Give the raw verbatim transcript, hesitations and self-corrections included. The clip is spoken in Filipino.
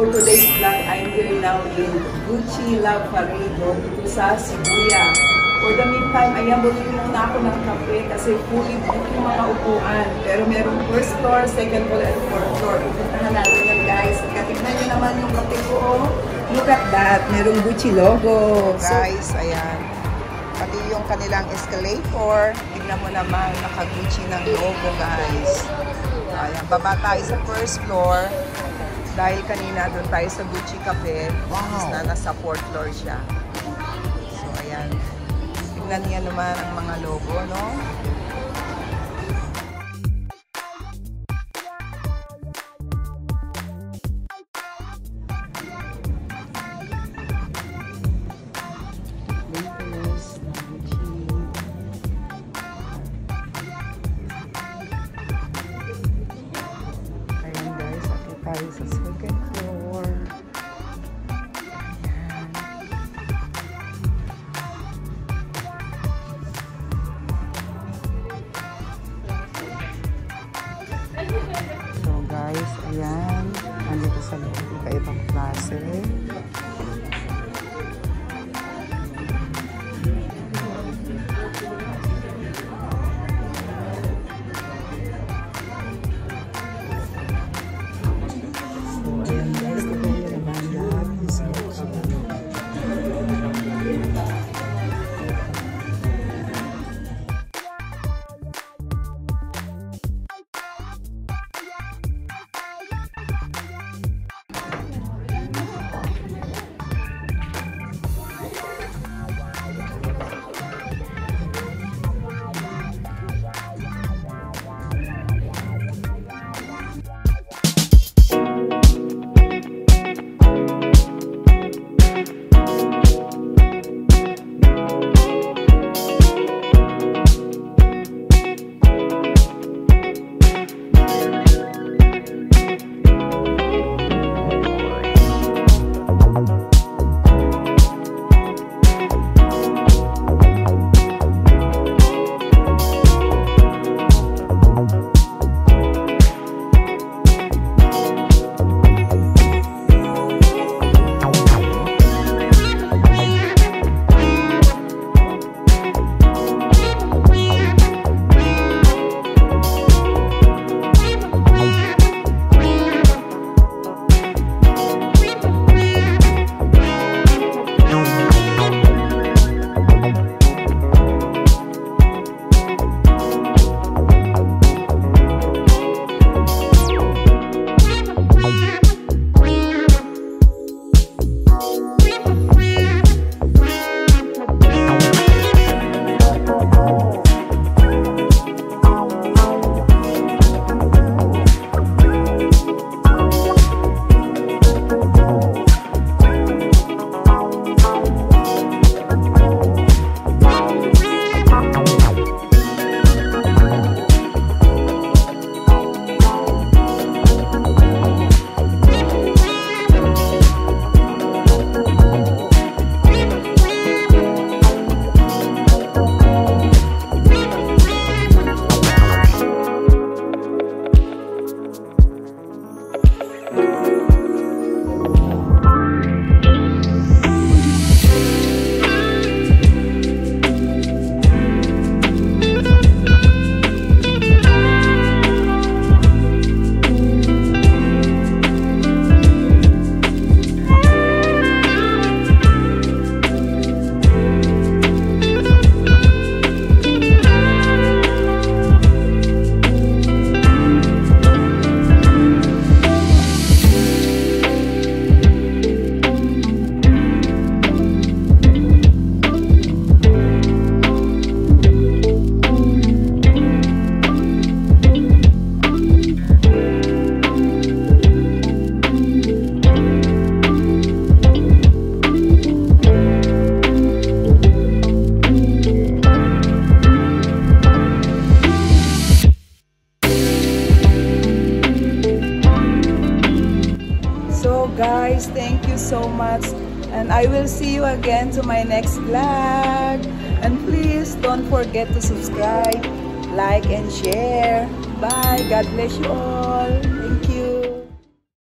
for today's vlog, I'm here now in Gucci Love Parade dito sa Shibuya. For the meantime, ayan, bumili muna ako ng kape kasi fully booked yung mga upuan. Pero merong first floor, second floor, and fourth floor. Pupuntahan natin yan, guys. Katignan nyo naman yung kape ko. Look at that. Merong Gucci logo. Guys, ayan. Pati yung kanilang escalator. Tignan mo naman, naka-Gucci ng logo, guys. Ayan, baba tayo sa first floor. Dahil kanina doon tayo sa Gucci Cafe, wow. Na nasa fourth floor siya. So, ayan. Tignan niya naman ang mga logo, no? Ayan, guys. Ako tayo sa second floor. So guys, ayan. Andito sa loob. Iba-ibang klase. Guys, thank you so much, and I will see you again to my next vlog. And please don't forget to subscribe, like, and share. Bye. God bless you all. Thank you.